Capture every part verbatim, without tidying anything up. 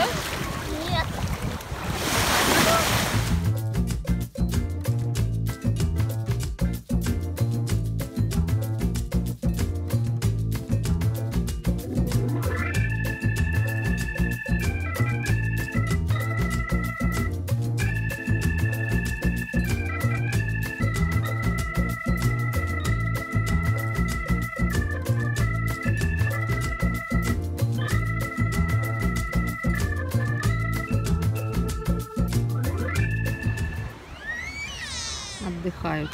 Нет. Отдыхают.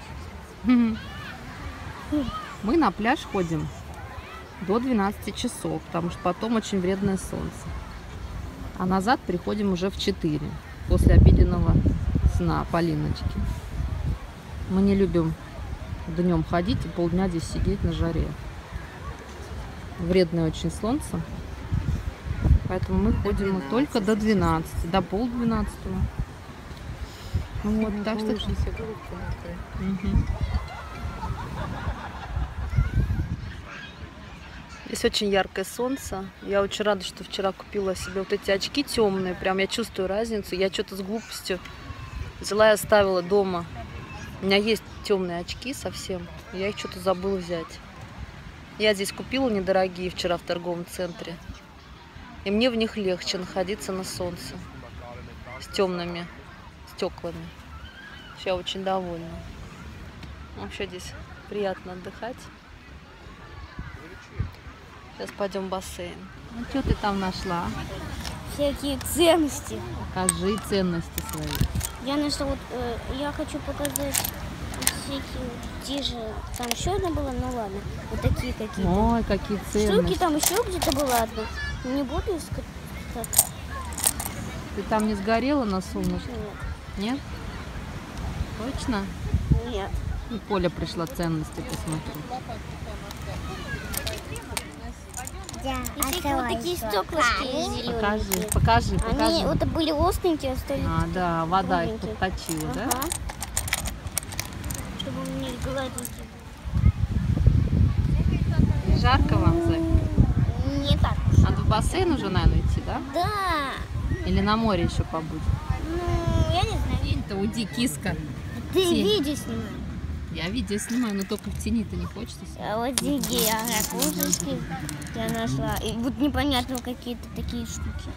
Мы на пляж ходим до двенадцати часов, потому что потом очень вредное солнце. А назад приходим уже в четыре, после обеденного сна Полиночки. Мы не любим днем ходить и полдня здесь сидеть на жаре. Вредное очень солнце. Поэтому мы ходим до только до двенадцати, до полдвенадцатого. Вот, так что... Угу. Здесь очень яркое солнце. Я очень рада, что вчера купила себе вот эти очки темные. Прям я чувствую разницу. Я что-то с глупостью взяла и оставила дома. У меня есть темные очки совсем. Я их что-то забыла взять. Я здесь купила недорогие вчера в торговом центре. И мне в них легче находиться на солнце. С темными стеклами. Я очень довольна. Вообще здесь приятно отдыхать. Сейчас пойдем в бассейн. Ну что ты там нашла? Всякие ценности. Покажи ценности свои. Я нашла вот, э, я хочу показать вот всякие, те же, там еще одна была, ну ладно, вот такие какие-то. Ой, какие ценности. Штуки там еще где-то была одна. Не буду искать. Так. Ты там не сгорела на солнышке? Нет. Нет? Точно? Нет. И Поля пришла ценности посмотреть. Да, и всякие вот такие стеклышки зеленые. Покажи, покажи, покажи. Они вот были остренькие, остались. А, да, вода их кругленькие. подточила, Ага. да? Чтобы у меня гладенькие. Жарко вам, Зай? Не так. Надо в бассейн уже, наверное, идти, да? Да. Или на море еще побудем? Ну, я не знаю. Тень-то уйди, киска. Ты Тень. видео снимаешь. Я видео снимаю, но только в тени-то не хочется. А вот здесь я ракушечки я нашла. И вот непонятно какие-то такие штуки.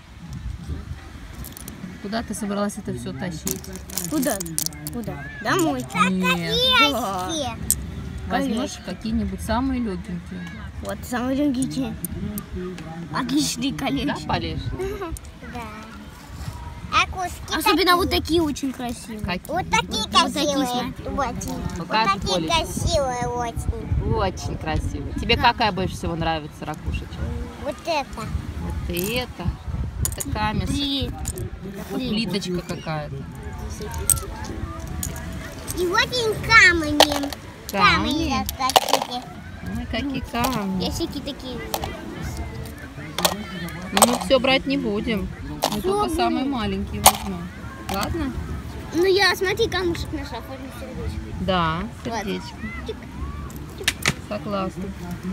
Куда ты собралась это все тащить? Куда? Куда? Домой. Нет. Да. Возьмешь какие-нибудь самые легенькие. Вот самые легкие. Отличные колечки. Да, Полеж? Да. Особенно вот такие очень красивые. Какие? Вот такие красивые. Очень. Вот Покажи, такие Полечка. красивые очень. Очень красиво. Тебе какая больше всего нравится ракушечка? Вот это. Вот это. Это камешек. Три. Вот плиточка какая-то. И очень камни. Камни? Камни какие. Ой, какие камни. Я всякие такие. Но мы все брать не будем. Мы только самые маленькие возьмем. Ладно? Ну я, смотри, камушек нашла, форме сердечко. Да, сердечко. Согласна.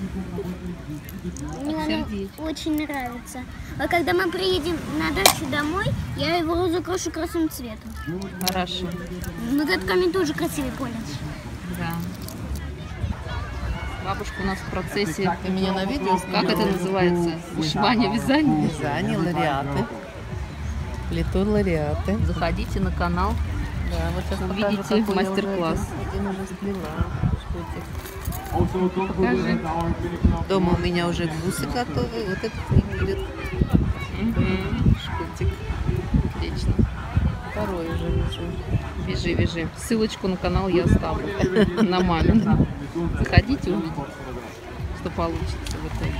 Мне Как оно сердечко. очень нравится. А когда мы приедем на дачу домой, я его закрашу красным цветом. Хорошо. Вот этот камень тоже красивый, Поля. Да. Бабушка у нас в процессе, ты меня на видео, как это называется? Вышивание, вязание? Вязание, лариаты. Плету лариаты. Заходите на канал, Да, вот сейчас увидите мастер-класс. Один уже сплела. Шкотик. Покажи. Дома у меня уже гусы готовы. Вот этот не будет. Угу. Шкотик. Отлично. Второй уже вяжу. Вяжи, вяжи. Ссылочку на канал я оставлю. На мамин. Заходите, увидите, что получится в итоге.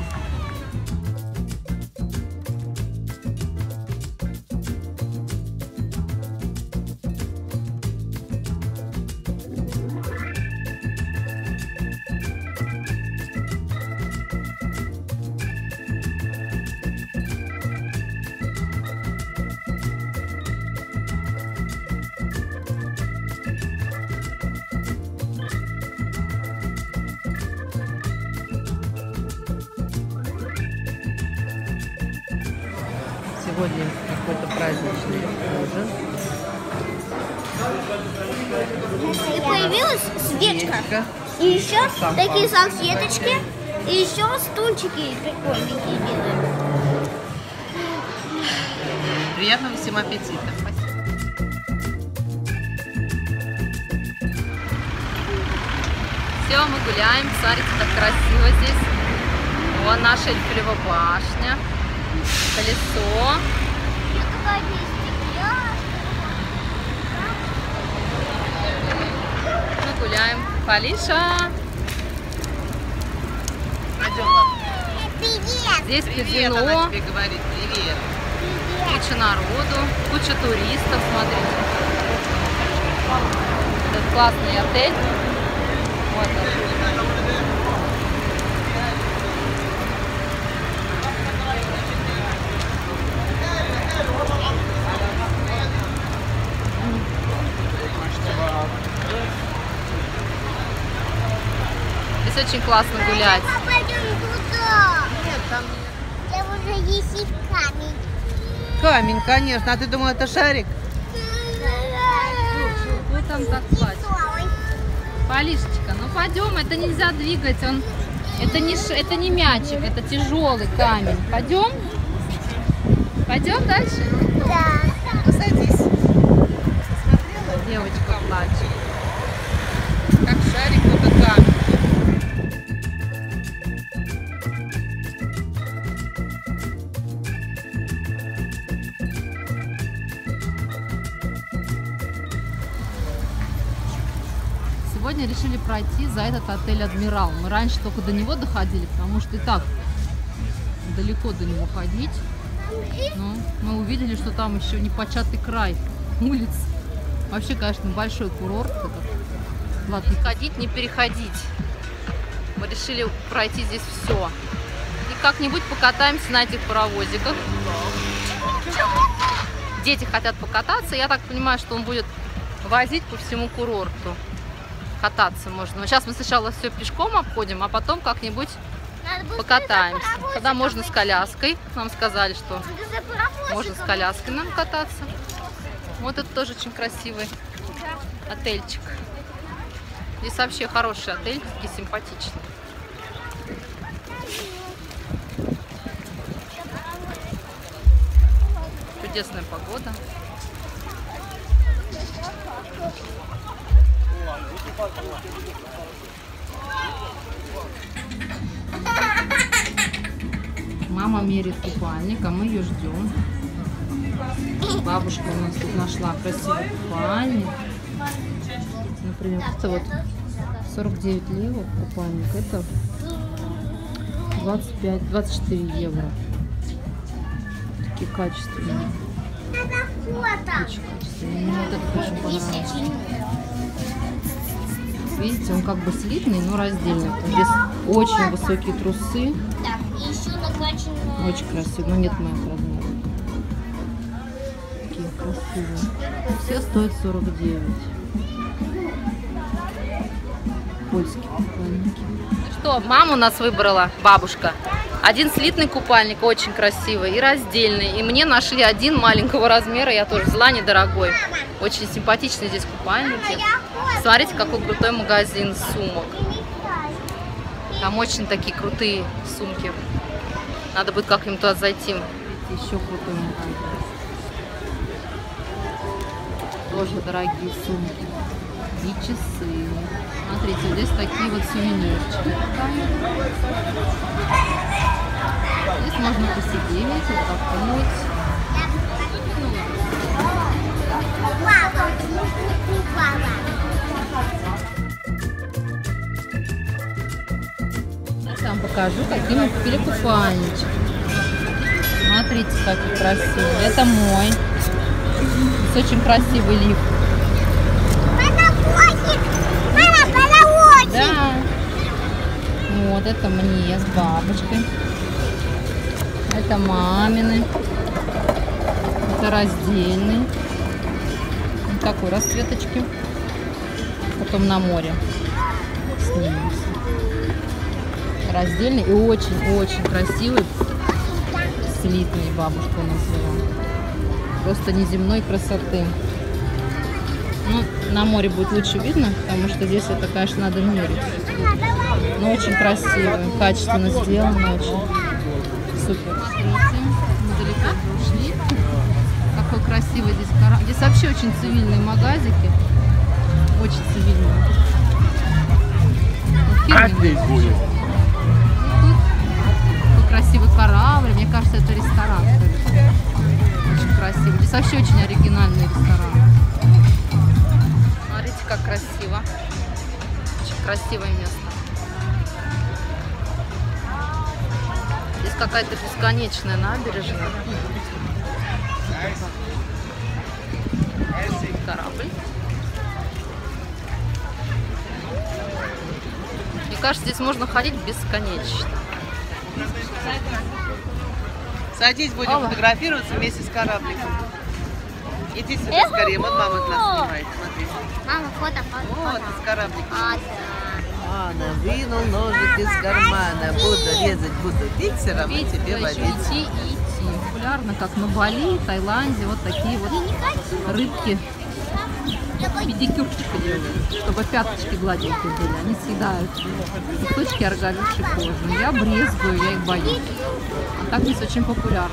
Сегодня какой-то праздничный ужин. И появилась свечка. Свечка. И еще Сам такие пан. салфеточки. И еще стульчики прикольненькие белые. Приятного всем аппетита. Все, мы гуляем. Смотрите, как красиво здесь. Вон наша Эльфелева башня. Колесо. Мы гуляем. Полиша. Пойдем, ладно. Привет! Здесь Привет, она казино. тебе говорит. Привет. Куча народу. Куча туристов. Смотрите. Это классный отель. Вот он. Здесь очень классно гулять. Папа, пойдем туда. Нет, там Там уже есть камень. камень, конечно. А ты думал, это шарик? Кто там так плачет? Ой, Полишечка, ну пойдем, это нельзя двигать, он, это не, ш- это не мячик, это тяжелый камень. Пойдем? Пойдем дальше? да. Ну, садись. Девочка плачет. Как шарик, вот камень. Сегодня решили пройти за этот отель «Адмирал». Мы раньше только до него доходили, потому что и так далеко до него ходить. Но мы увидели, что там еще непочатый край улиц. Вообще, конечно, большой курорт. Этот. Ладно, не ходить, не переходить. Мы решили пройти здесь все. И как-нибудь покатаемся на этих паровозиках. Дети хотят покататься. Я так понимаю, что он будет возить по всему курорту. Кататься можно. Но сейчас мы сначала все пешком обходим, а потом как-нибудь Надо быстрее покатаемся. за паровозиком Когда можно с идти. коляской. Нам сказали, что Надо за паровозиком. можно с коляской нам кататься. Вот это тоже очень красивый отельчик. Здесь вообще хороший отель, такие симпатичные. Чудесная погода. Мама мерит купальник, а мы ее ждем. Бабушка у нас тут нашла красивый купальник. Например, это вот сорок девять левов купальник, это двадцать пять двадцать четыре евро. Такие качественные. Фото. Очень качественные. Мне вот этот очень понравился. Видите, он как бы слитный, но раздельный. Здесь очень высокие трусы. Так, и еще накачанная. Очень красиво. Но нет моих размеров. Такие красивые. Все стоят сорок девять. Польские купальники. Ну что, мама у нас выбрала, бабушка. Один слитный купальник, очень красивый, и раздельный. И мне нашли один маленького размера, я тоже взяла, недорогой. Очень симпатичные здесь купальники. Смотрите, какой крутой магазин сумок. Там очень такие крутые сумки. Надо будет как-нибудь туда зайти. Видите, еще крутой магазин. Тоже дорогие сумки. И часы. Смотрите, здесь такие вот сувенирчики. Здесь можно посидеть, отдохнуть. Папа, папа. Я вам покажу, какие мы купили купальничек. Смотрите, какой красивый. Это мой. Здесь очень красивый лифт. Паровозик. Мама, паровозик. Да. Вот это мне с бабушкой. Это мамины. Это раздельный. Вот такой расцветочки. Потом на море снимемся. Раздельный и очень-очень красивый. двадцатилетней бабушка у нас была. Просто неземной красоты. Ну, на море будет лучше видно, потому что здесь это, конечно, надо мерить. Но очень красиво, качественно сделано, очень супер. Смотрите, мы далеко ушли. Какой красивый здесь корабль. Здесь вообще очень цивильные магазики. Очень цивильные. Фирменные. Такой красивый корабль. Мне кажется, это ресторан. Очень красивый. Здесь вообще очень оригинальный ресторан. Смотрите, как красиво. Очень красивое место. Здесь какая-то бесконечная набережная. Корабль. Мне кажется, здесь можно ходить бесконечно. Садись, будем Алла. фотографироваться вместе с корабликом. Иди сюда скорее, вот мама нас снимает, смотри. Мама, фото, фото, Вот, фото. с корабликом. А, Анна, вынул ножик из кармана, буду резать, буду пить, все равно Пить, тебе да, еще водить. идти и идти. Популярно, как на Бали, Таиланде, вот такие вот рыбки. Педикюрчики делают, чтобы пяточки гладенькие были. Они съедают кусочки ороговевшей кожи. Я брезгую, я их боюсь. А так здесь очень популярно.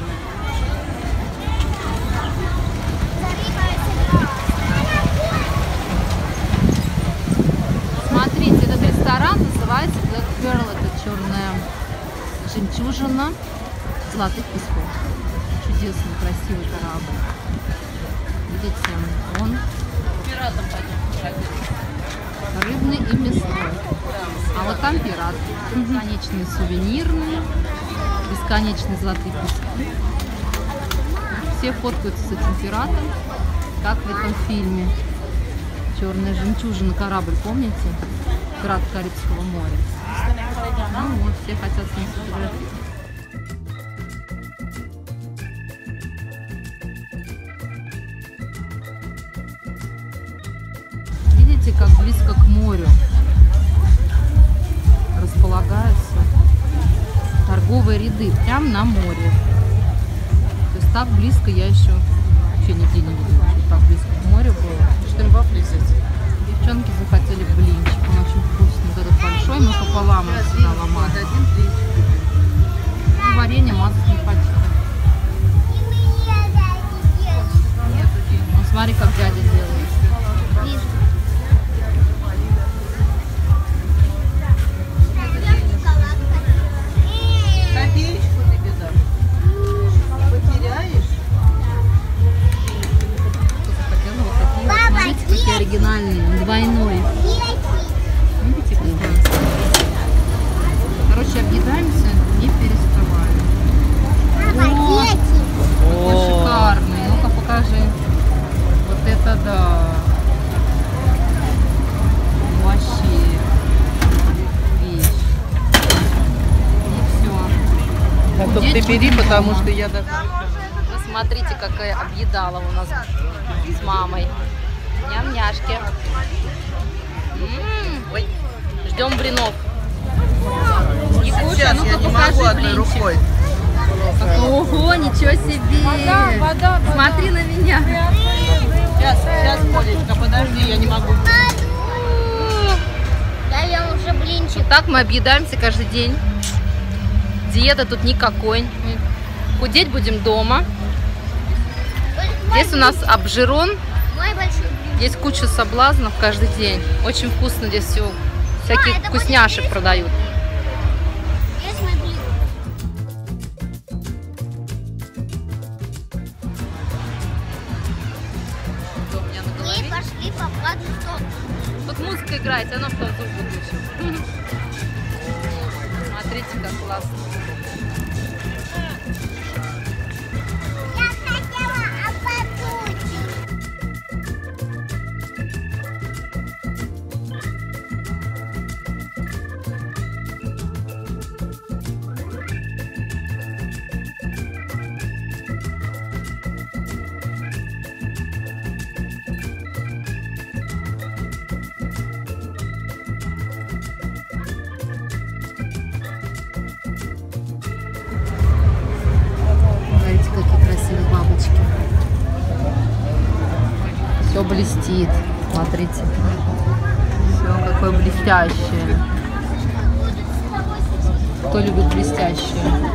Смотрите, этот ресторан называется Black Pearl. Это черная жемчужина золотых песков. Чудесный, красивый корабль. Видите, он рыбный и мясной. А вот там пират. Бесконечные сувенирные, бесконечные золотые пески. Все фоткаются с этим пиратом, как в этом фильме. Черная жемчужина корабль, помните? Пират Карибского моря. Ну вот, все хотят с ним сфотографироваться. Видите, как близко к морю располагаются торговые ряды, прямо на море. То есть так близко я еще вообще нигде не видела, что так близко к морю было. Что им вафли взять? Девчонки захотели блинчик, он очень вкусный, вот этот большой, мы пополам его сюда ломаем. Ну, варенье мазать не хотите. Ну, смотри, как дядя делает. Вижу. Копеечку тебе дам. Потеряешь? Захотела вот такие вот. Смотрите, какие оригинальные, двойной. Видите, как классно. Короче, объедаемся, не переставая. Мама, дети. Какой шикарный. Ну-ка покажи. Вот это да. Вообще вещь. И все. Да, только ты бери, потому что я даже... Вы смотрите, какая объедала у нас с мамой. Ням-няшки. М-м-м. Ой, Ждем блинов. Якуша, сейчас ну-ка я не покажи могу одной блинчик. рукой. Ого, ничего себе! Вода, вода, вода. Смотри на меня. Сейчас, сейчас, Полечка, подожди, я не могу. Я ем уже блинчик. Вот так мы объедаемся каждый день. Диета тут никакой. Мы худеть будем дома. Здесь у нас обжирон. Мой большой блин. Здесь куча соблазнов каждый день. Очень вкусно здесь все. Всяких это будет вкусняшек вкусно. продают. Есть мой блин. Что у меня на Мы голове? пошли по плану стоп. Тут музыка играет, она в том звук выключила. Смотрите, как классно. Я хотела ободуть. блестит. Смотрите. Все какое блестящее. Кто любит блестящее?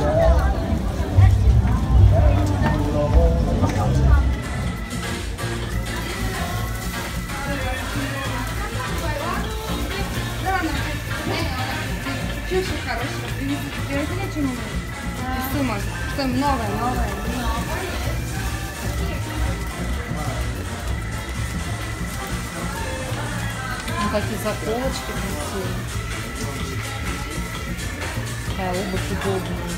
Чушь хорошая. Привезли что-нибудь? Сумма. Что новое, новое. Ну, какие заколочки красивые. Такая обувь удобная.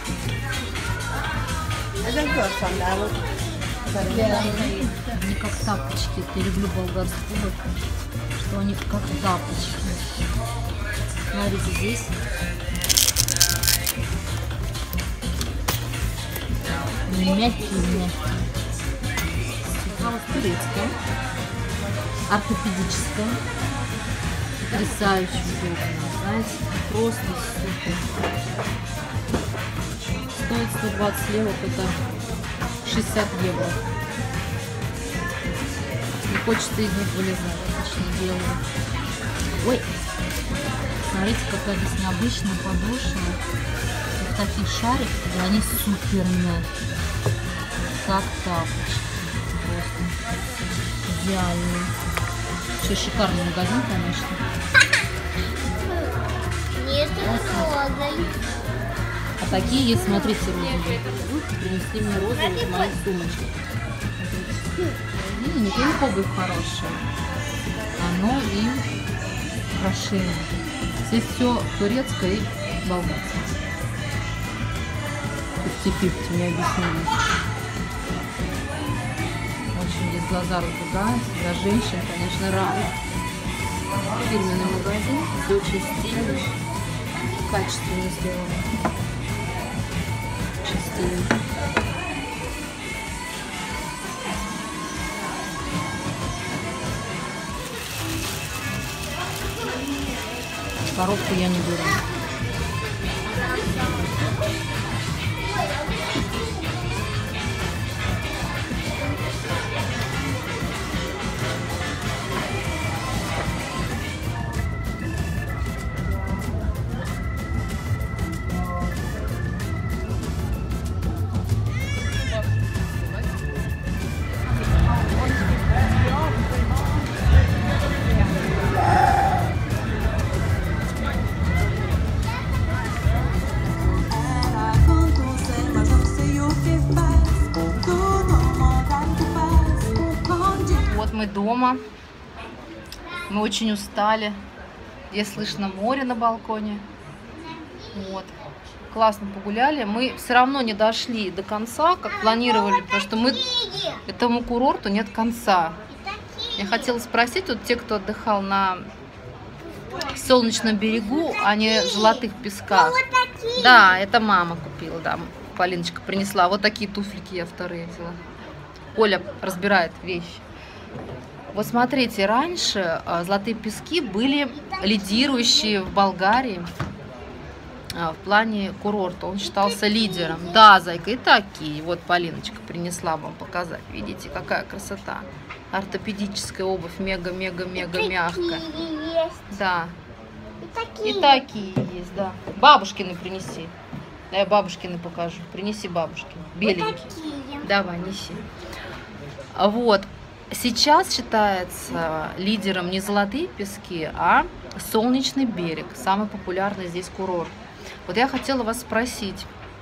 Они как тапочки. Я люблю болгарский обувь, что они как тапочки. Смотрите, здесь мягкие, мягкие. Светлана турецкая, ортопедическая, потрясающе удобно, знаете, просто супер. Стоит сто двадцать левов, это шестьдесят евро. Не хочется из них вылезать, отлично делаю. Ой, смотрите, какая здесь необычная подошва. Вот такие шарики, и они супер мягкие. Как тапочки. Просто идеальные. Еще шикарный магазин, конечно. Нет, розовый. А такие есть, смотрите, розовые. Принесли мне розовые в мою сумочку. Видите, не только обувь хорошая, оно и украшение. Здесь все турецкое и болгарское. пятьдесят мне объяснили. Очень здесь глаза разбегаются. Для женщин, конечно, рано. Фирменный магазин. Все очень стильно. Качественно сделано. Очень стильно. Коробку я не беру. Мы дома, мы очень устали, здесь слышно море на балконе, вот, классно погуляли, мы все равно не дошли до конца, как планировали, потому что мы этому курорту нет конца. Я хотела спросить, вот те, кто отдыхал на Солнечном берегу, а не Золотых песках, да, это мама купила, да, Полиночка принесла, вот такие туфельки я вторые взяла, Оля разбирает вещи. Вот смотрите, раньше Золотые пески были лидирующие в Болгарии в плане курорта. Он считался лидером. Да, зайка, и такие. Вот Полиночка принесла вам показать. Видите, какая красота. Ортопедическая обувь, мега-мега-мега мягкая. Да. И такие. И такие есть, да. Бабушкины принеси. Да, я бабушкины покажу. Принеси бабушкины. Беленькие. Давай, неси. Вот. Сейчас считается лидером не Золотые пески, а Солнечный берег. Самый популярный здесь курорт. Вот я хотела вас спросить.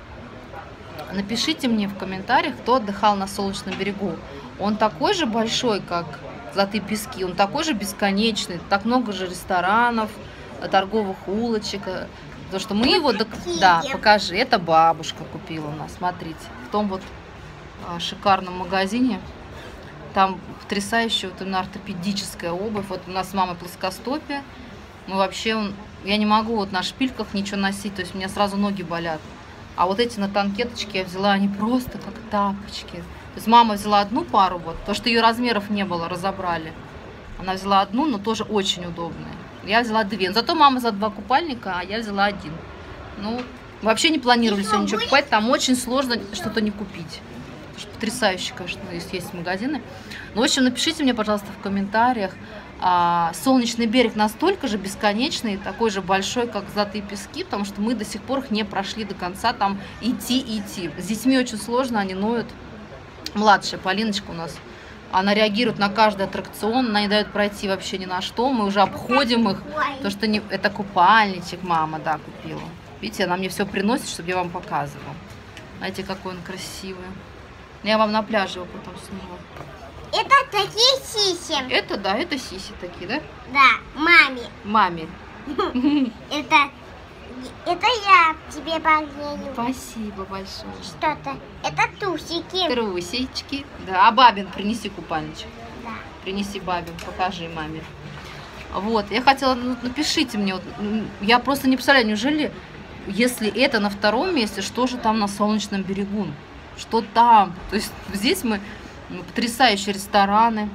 Напишите мне в комментариях, кто отдыхал на Солнечном берегу. Он такой же большой, как Золотые пески? Он такой же бесконечный? Так много же ресторанов, торговых улочек. Потому что мы его... Да, покажи. Это бабушка купила у нас. Смотрите. В том вот шикарном магазине. Там потрясающая вот именно ортопедическая обувь. Вот у нас с мамой плоскостопие. Мы вообще, я не могу вот на шпильках ничего носить, то есть у меня сразу ноги болят. А вот эти на танкеточке я взяла, они просто как тапочки. То есть мама взяла одну пару, вот, потому что ее размеров не было, разобрали. Она взяла одну, но тоже очень удобная. Я взяла две. Зато мама взяла два купальника, а я взяла один. Ну, вообще не планировали сегодня ничего покупать, там очень сложно что-то не купить. Потому что потрясающе, конечно, есть, есть магазины. Ну, в общем, напишите мне, пожалуйста, в комментариях. А, Солнечный берег настолько же бесконечный, такой же большой, как Золотые пески, потому что мы до сих пор их не прошли до конца, там идти и идти. С детьми очень сложно, они ноют. Младшая Полиночка у нас, она реагирует на каждый аттракцион, она не дает пройти вообще ни на что, мы уже обходим их, потому что не... это купальничек мама, да, купила. Видите, она мне все приносит, чтобы я вам показывала. Знаете, какой он красивый. Я вам на пляже его потом сниму. Это такие сиси. Это, да, это сиси такие, да? Да, маме. Маме. Это, это я тебе подарю. Спасибо большое. Что-то. Это трусики. Трусички. Да, а Бабин принеси купальничек. Да. Принеси Бабин, покажи маме. Вот, я хотела, ну, напишите мне, вот, я просто не представляю, неужели, если это на втором месте, что же там на Солнечном берегу? Что там? То есть здесь мы, ну, потрясающие рестораны,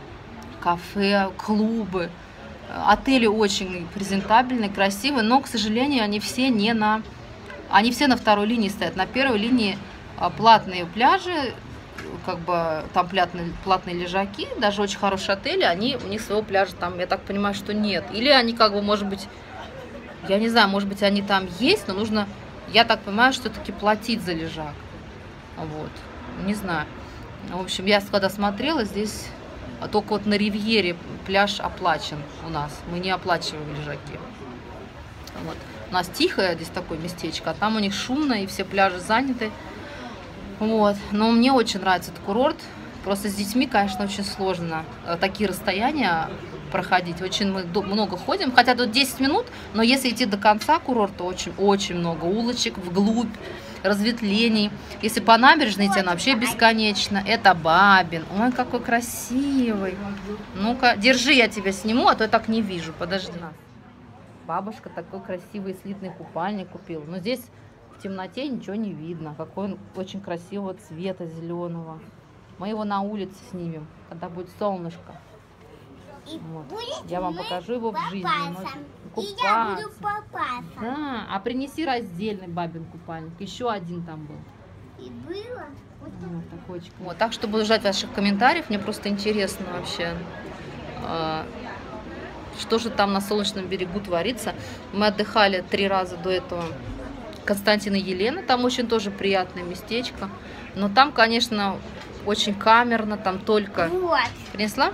кафе, клубы, отели очень презентабельные, красивые, но, к сожалению, они все не на, они все на второй линии стоят. На первой линии платные пляжи, как бы там платные, платные лежаки, даже очень хорошие отели, они, у них своего пляжа там, я так понимаю, что нет. Или они как бы, может быть, я не знаю, может быть, они там есть, но нужно, я так понимаю, что все-таки платить за лежак. Вот, не знаю. В общем, я когда смотрела, здесь только вот на Ривьере пляж оплачен у нас. Мы не оплачиваем лежаки. Вот. У нас тихое здесь такое местечко, а там у них шумно, и все пляжи заняты. Вот. Но мне очень нравится этот курорт. Просто с детьми, конечно, очень сложно такие расстояния проходить. Очень мы много ходим, хотя тут десять минут, но если идти до конца курорта, очень-очень много улочек вглубь, разветвлений. Если по набережной идти, она вообще бесконечно. Это Бабин. Ой, какой красивый. Ну-ка, держи, я тебя сниму, а то я так не вижу. Подожди. Бабушка такой красивый слитный купальник купила. Но здесь в темноте ничего не видно. Какой он очень красивого цвета зеленого. Мы его на улице снимем, когда будет солнышко. Вот. Я вам покажу его в жизни. И я буду попаться. Да, а принеси раздельный Бабин купальник. Еще один там был. И было. Вот вот, такой. Вот, так что буду ждать ваших комментариев. Мне просто интересно вообще, э, что же там на Солнечном берегу творится. Мы отдыхали три раза до этого Константина и Елена. Там очень тоже приятное местечко. Но там, конечно, очень камерно. Там только... Вот. Принесла?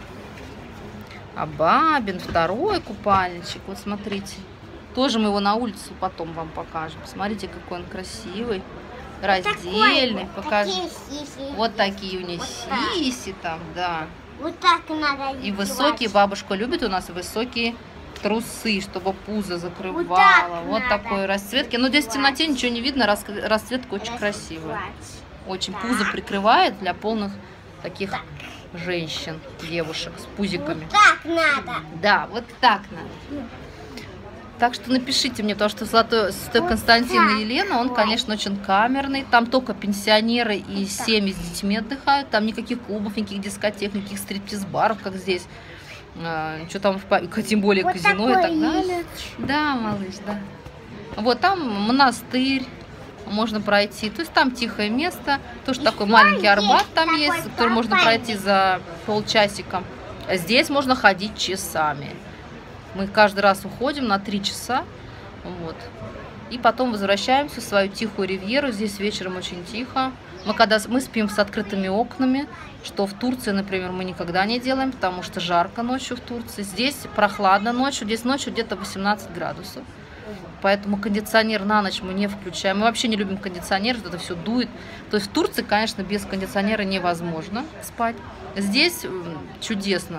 А Бабин, второй купальничек, вот смотрите. Тоже мы его на улицу потом вам покажем. Смотрите, какой он красивый, раздельный. Вот, покажи. такие сиси. Вот такие у них Вот сиси там, да. Вот так надо И делать. высокие, бабушка любит у нас высокие трусы, чтобы пузо закрывало. Вот так Вот надо такой расцветки. Но здесь в темноте делать. ничего не видно, рас- расцветка очень Раз, красивая. два, Очень так. пузо прикрывает для полных таких женщин, девушек с пузиками. Вот так надо. Да, вот так надо. Так что напишите мне, потому что Золотой, Святой Константин и Елена, он, конечно, очень камерный. Там только пенсионеры и семьи с детьми отдыхают. Там никаких клубов, никаких дискотек, никаких стриптиз-баров, как здесь. А, что там, в, тем более Вот казино и такой так далее. есть. Да, малыш, да. Вот там монастырь. Можно пройти, то есть там тихое место, тоже такой маленький Арбат там такой есть, который можно папа. пройти за полчасика. А здесь можно ходить часами. Мы каждый раз уходим на три часа, вот, и потом возвращаемся в свою тихую ривьеру. Здесь вечером очень тихо. Мы когда мы спим с открытыми окнами, что в Турции, например, мы никогда не делаем, потому что жарко ночью в Турции. Здесь прохладно ночью, здесь ночью где-то восемнадцать градусов. Поэтому кондиционер на ночь мы не включаем. Мы вообще не любим кондиционер, это все дует. То есть в Турции, конечно, без кондиционера невозможно спать. Здесь чудесно.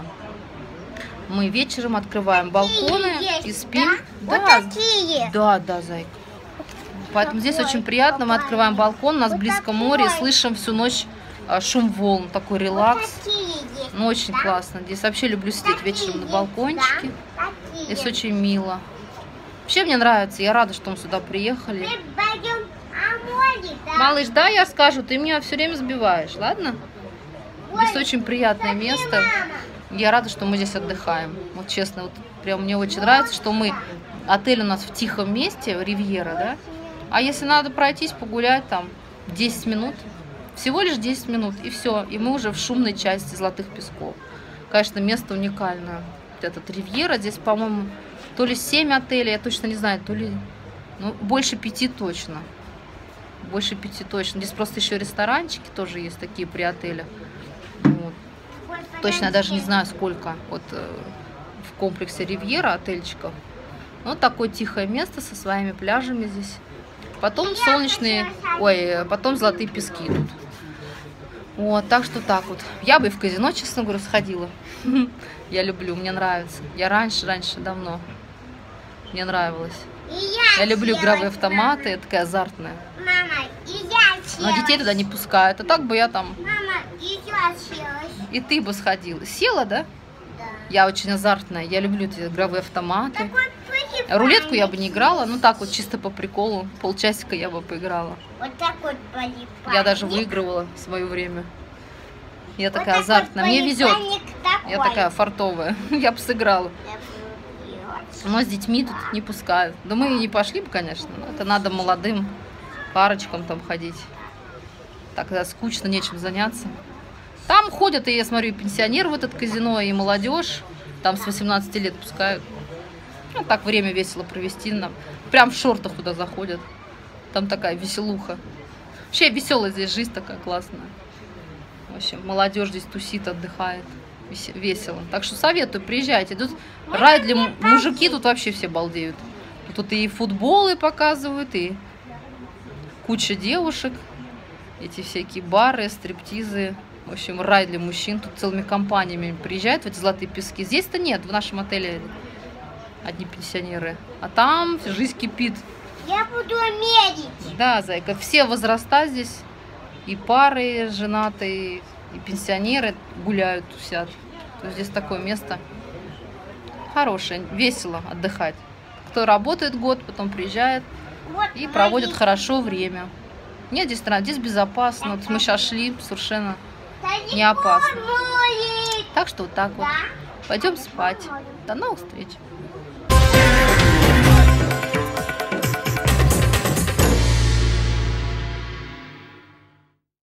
Мы вечером открываем балконы Есть, и спим. да? Да, Вот такие. да, да, зайка. Поэтому здесь Такой очень приятно. Мы папа. открываем балкон, у нас Вот близко такой. море, и слышим всю ночь а, шум волн, такой релакс. Вот такие есть, Ну, очень да? классно. Здесь вообще люблю сидеть Такие вечером на есть, балкончике. да? Такие. Здесь очень мило. Вообще мне нравится, я рада, что мы сюда приехали. Мы пойдем а море, да? Малыш, да, я скажу, ты меня все время сбиваешь, ладно? Здесь Ой, очень приятное смотри, место. мама. Я рада, что мы здесь отдыхаем. Вот честно, вот прям мне очень нравится, что мы... Отель у нас в тихом месте, Ривьера, да? А если надо пройтись, погулять там десять минут, Всего лишь десять минут, и все. И мы уже в шумной части Золотых Песков. Конечно, место уникальное. Вот этот Ривьера, здесь, по-моему, то ли семь отелей, я точно не знаю, то ли... Ну, больше пяти точно. Больше пяти точно. Здесь просто еще ресторанчики тоже есть такие при отеле. Вот. Точно я даже не знаю, сколько вот э, в комплексе Ривьера отельчиков. Вот такое тихое место со своими пляжами здесь. Потом солнечные, ой, потом Золотые Пески идут. Вот, так что так вот. Я бы и в казино, честно говоря, сходила. Я люблю, мне нравится. Я раньше, раньше, давно. Мне нравилось. Я люблю игровые автоматы, я такая азартная. Мама, и я Но детей села. туда не пускают. А так бы я там... Мама, и я села. И ты бы сходила. Села, да? Да. Я очень азартная. Я люблю эти игровые автоматы. Такой пыльный Рулетку я бы не памятник. играла. Ну так вот, чисто по приколу. Полчасика я бы поиграла. Вот такой пыльный Я даже памятник. выигрывала в свое время. Я Вот такая такой азартная. Мне пыльный везет. памятник такой. Я такая фартовая. Я бы сыграла. Я буду делать. Но с детьми тут не пускают. Да мы и не пошли бы, конечно. Но это надо молодым парочкам там ходить. Так когда скучно, нечем заняться. Там ходят, и я смотрю, и пенсионеры в этот казино, и молодежь. Там с восемнадцати лет пускают. Ну, так время весело провести. Нам. Прям в шортах туда заходят. Там такая веселуха. Вообще веселая здесь жизнь такая классная. В общем, молодежь здесь тусит, отдыхает. Весе- Весело. Так что советую, приезжайте. Тут рай для м- мужики, тут вообще все балдеют. Тут и футболы показывают, и куча девушек. Эти всякие бары, стриптизы. В общем, рай для мужчин. Тут целыми компаниями приезжают в эти Золотые Пески. Здесь-то нет, в нашем отеле одни пенсионеры. А там жизнь кипит. Я буду мерить. Да, зайка, все возраста здесь. И пары женатые, и пенсионеры гуляют, тусят. То есть здесь такое место хорошее, весело отдыхать. Кто работает год, потом приезжает Вот и проводит мои. хорошо время. Нет, здесь, нрав- здесь безопасно. Вот мы сейчас шли, совершенно Далеко не опасно. море. Так что вот так вот. Да. Пойдем спать. До новых встреч.